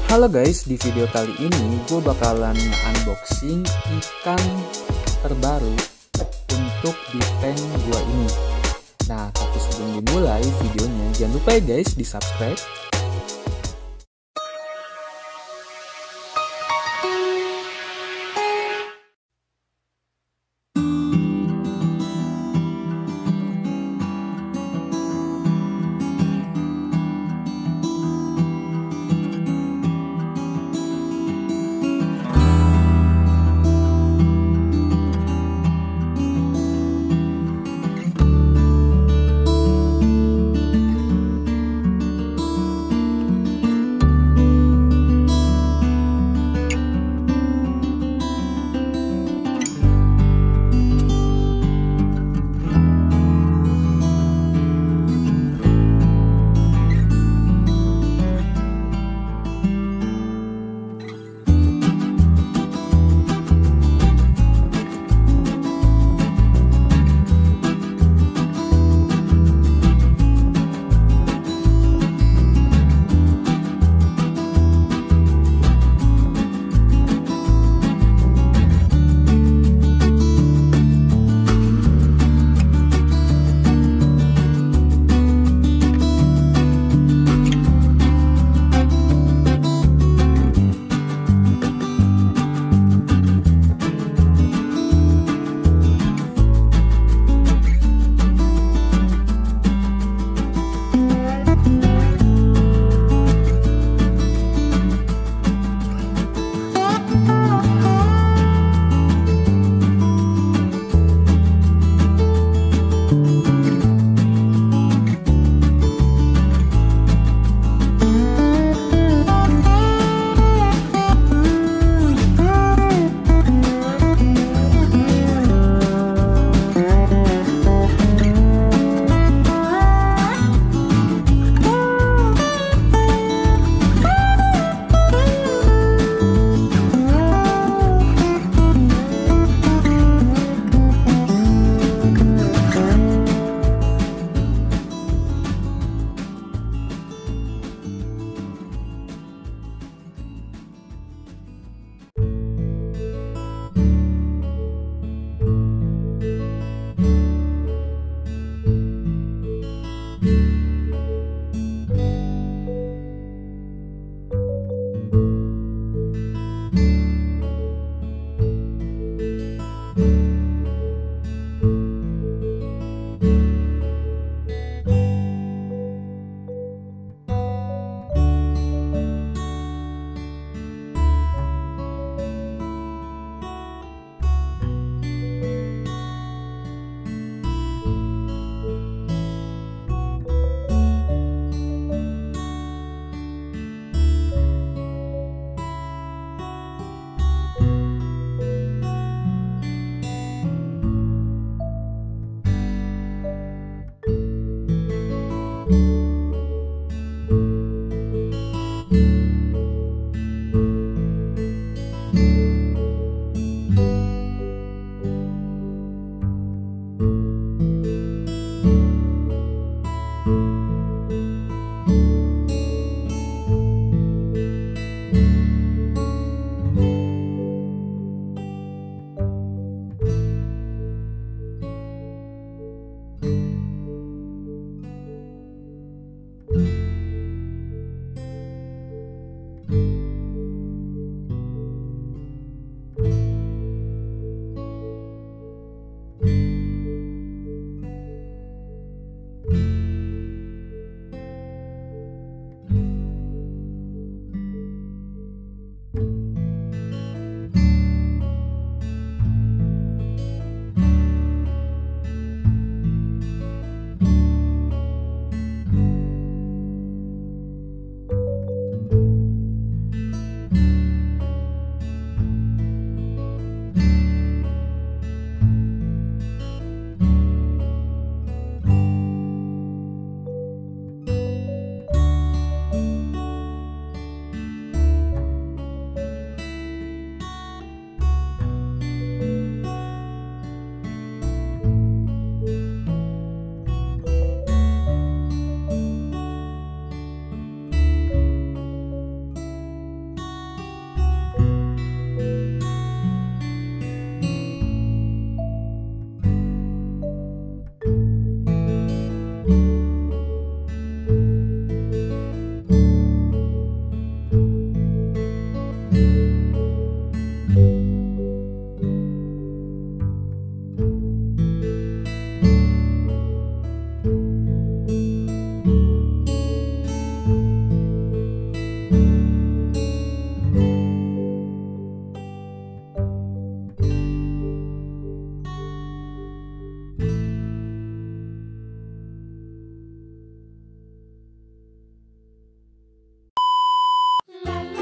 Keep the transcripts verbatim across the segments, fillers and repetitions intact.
Halo guys, di video kali ini gue bakalan unboxing ikan terbaru untuk di tank gue ini. Nah, tapi sebelum dimulai videonya, jangan lupa ya guys di subscribe.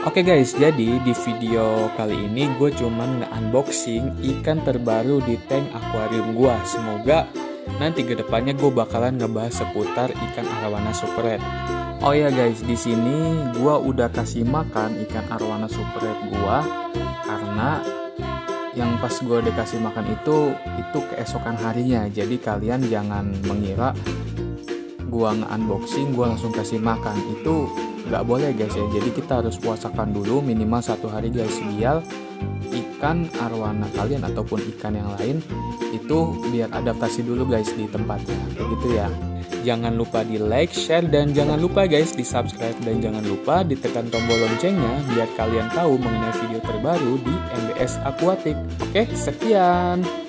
Oke guys, jadi di video kali ini gue cuman nge-unboxing ikan terbaru di tank akuarium gue. Semoga nanti kedepannya gue bakalan ngebahas seputar ikan arowana super red. Oh ya guys, di sini gue udah kasih makan ikan arowana super red gue, karena yang pas gue udah kasih makan itu itu keesokan harinya. Jadi kalian jangan mengira gue nge-unboxing gue langsung kasih makan, itu nggak boleh guys ya. Jadi kita harus puasakan dulu minimal satu hari guys, biar ikan arowana kalian ataupun ikan yang lain itu biar adaptasi dulu guys di tempatnya, begitu ya. Jangan lupa di like, share, dan jangan lupa guys di subscribe, dan jangan lupa ditekan tombol loncengnya biar kalian tahu mengenai video terbaru di M B S Aquatic. Oke, sekian.